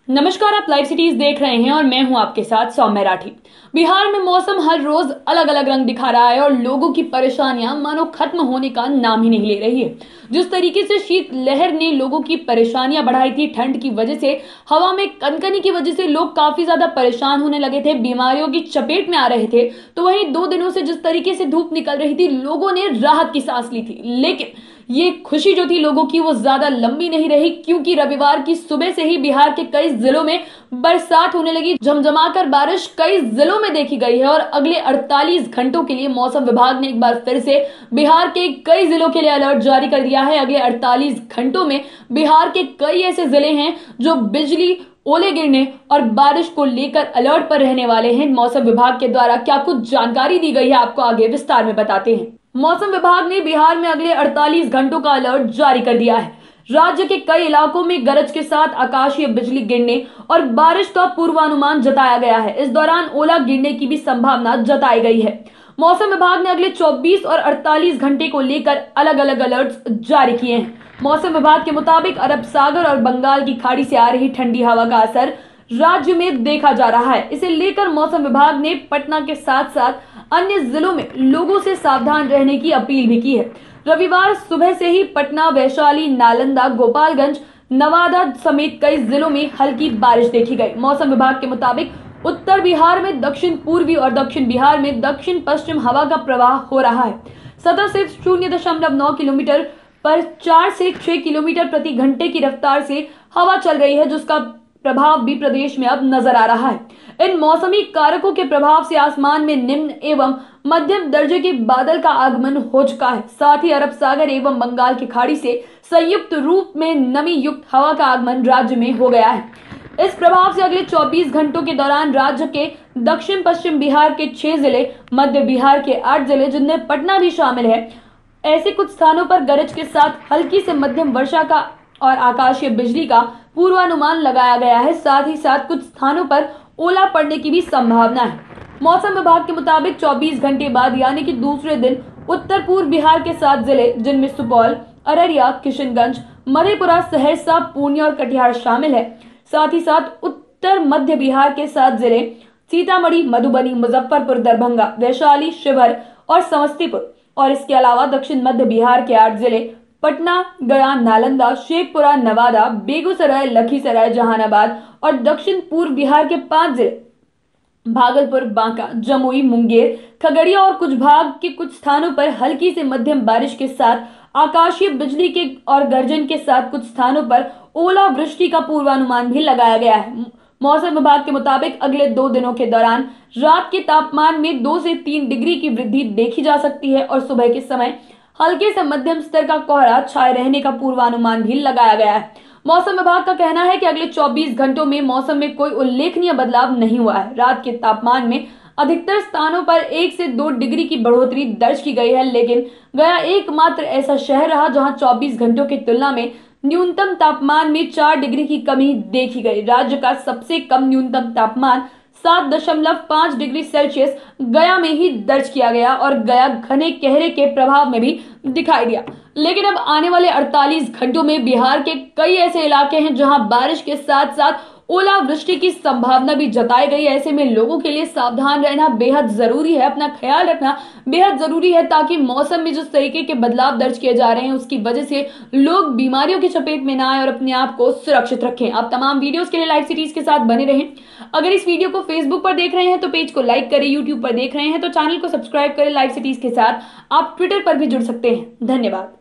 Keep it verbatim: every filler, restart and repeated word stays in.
नमस्कार, आप live cities देख रहे हैं और मैं हूं आपके साथ सौम्य राठी। बिहार में मौसम हर रोज अलग अलग रंग दिखा रहा है और लोगों की परेशानियां मानो खत्म होने का नाम ही नहीं ले रही है। जिस तरीके से शीत लहर ने लोगों की परेशानियां बढ़ाई थी, ठंड की वजह से, हवा में कनकनी की वजह से लोग काफी ज्यादा परेशान होने लगे थे, बीमारियों की चपेट में आ रहे थे। तो वहीं दो दिनों से जिस तरीके से धूप निकल रही थी, लोगों ने राहत की सांस ली थी। लेकिन ये खुशी जो थी लोगों की, वो ज्यादा लंबी नहीं रही, क्योंकि रविवार की सुबह से ही बिहार के कई जिलों में बरसात होने लगी। झमझमाकर बारिश कई जिलों में देखी गई है और अगले अड़तालीस घंटों के लिए मौसम विभाग ने एक बार फिर से बिहार के कई जिलों के लिए अलर्ट जारी कर दिया है। अगले अड़तालीस घंटों में बिहार के कई ऐसे जिले हैं जो बिजली, ओले गिरने और बारिश को लेकर अलर्ट पर रहने वाले हैं। मौसम विभाग के द्वारा क्या कुछ जानकारी दी गई है, आपको आगे विस्तार में बताते हैं। मौसम विभाग ने बिहार में अगले अड़तालीस घंटों का अलर्ट जारी कर दिया है। राज्य के कई इलाकों में गरज के साथ आकाशीय बिजली गिरने और बारिश का पूर्वानुमान जताया गया है। इस दौरान ओला गिरने की भी संभावना जताई गई है। मौसम विभाग ने अगले चौबीस और अड़तालीस घंटे को लेकर अलग अलग अलर्ट जारी किए हैं। मौसम विभाग के मुताबिक अरब सागर और बंगाल की खाड़ी से आ रही ठंडी हवा का असर राज्य में देखा जा रहा है। इसे लेकर मौसम विभाग ने पटना के साथ साथ अन्य जिलों में लोगों से सावधान रहने की अपील भी की है। रविवार सुबह से ही पटना, वैशाली, नालंदा, गोपालगंज, नवादा समेत कई जिलों में हल्की बारिश देखी गई। मौसम विभाग के मुताबिक उत्तर बिहार में दक्षिण पूर्वी और दक्षिण बिहार में दक्षिण पश्चिम हवा का प्रवाह हो रहा है। सतह से शून्य दशमलव नौ किलोमीटर पर चार से छह किलोमीटर प्रति घंटे की रफ्तार से हवा चल रही है, जिसका प्रभाव भी प्रदेश में अब नजर आ रहा है। इन मौसमी कारकों के प्रभाव से आसमान में निम्न एवं मध्यम दर्जे के बादल का आगमन हो चुका है। साथ ही अरब सागर एवं बंगाल की खाड़ी से संयुक्त रूप में नमी युक्त हवा का आगमन राज्य में हो गया है। इस प्रभाव से अगले चौबीस घंटों के दौरान राज्य के दक्षिण पश्चिम बिहार के छह जिले, मध्य बिहार के आठ जिले, जिनमें पटना भी शामिल है, ऐसे कुछ स्थानों पर गरज के साथ हल्की से मध्यम वर्षा का और आकाशीय बिजली का पूर्वानुमान लगाया गया है। साथ ही साथ कुछ स्थानों पर ओला पड़ने की भी संभावना है। मौसम विभाग के मुताबिक चौबीस घंटे बाद यानी कि दूसरे दिन उत्तर पूर्व बिहार के सात जिले, जिनमें सुपौल, अररिया, किशनगंज, मधेपुरा, सहरसा, पूर्णिया और कटिहार शामिल है। साथ ही साथ उत्तर मध्य बिहार के सात जिले सीतामढ़ी, मधुबनी, मुजफ्फरपुर, दरभंगा, वैशाली, शिवहर और समस्तीपुर, और इसके अलावा दक्षिण मध्य बिहार के आठ जिले पटना, गया, नालंदा, शेखपुरा, नवादा, बेगूसराय, लखीसराय, जहानाबाद और दक्षिण पूर्व बिहार के पांच जिले भागलपुर, बांका, जमुई, मुंगेर, खगड़िया और कुछ भाग के कुछ स्थानों पर हल्की से मध्यम बारिश के साथ आकाशीय बिजली के और गर्जन के साथ कुछ स्थानों पर ओलावृष्टि का पूर्वानुमान भी लगाया गया है। मौसम विभाग के मुताबिक अगले दो दिनों के दौरान रात के तापमान में दो से तीन डिग्री की वृद्धि देखी जा सकती है और सुबह के समय हल्के से मध्यम स्तर का कोहरा छाए रहने का पूर्वानुमान भी लगाया गया है। मौसम विभाग का कहना है कि अगले चौबीस घंटों में मौसम में कोई उल्लेखनीय बदलाव नहीं हुआ है। रात के तापमान में अधिकतर स्थानों पर एक से दो डिग्री की बढ़ोतरी दर्ज की गई है, लेकिन गया एकमात्र ऐसा शहर रहा जहां चौबीस घंटों की तुलना में न्यूनतम तापमान में चार डिग्री की कमी देखी गई। राज्य का सबसे कम न्यूनतम तापमान सात दशमलव पांच डिग्री सेल्सियस गया में ही दर्ज किया गया और गया घने कोहरे के प्रभाव में भी दिखाई दिया। लेकिन अब आने वाले अड़तालीस घंटों में बिहार के कई ऐसे इलाके हैं जहां बारिश के साथ साथ ओलावृष्टि की संभावना भी जताई गई। ऐसे में लोगों के लिए सावधान रहना बेहद जरूरी है, अपना ख्याल रखना बेहद जरूरी है, ताकि मौसम में जिस तरीके के बदलाव दर्ज किए जा रहे हैं उसकी वजह से लोग बीमारियों की चपेट में ना आए और अपने आप को सुरक्षित रखें। आप तमाम वीडियोस के लिए लाइव सिटीज के साथ बने रहें। अगर इस वीडियो को फेसबुक पर देख रहे हैं तो पेज को लाइक करें, यूट्यूब पर देख रहे हैं तो चैनल को सब्सक्राइब करें। लाइव सिटीज के साथ आप ट्विटर पर भी जुड़ सकते हैं। धन्यवाद।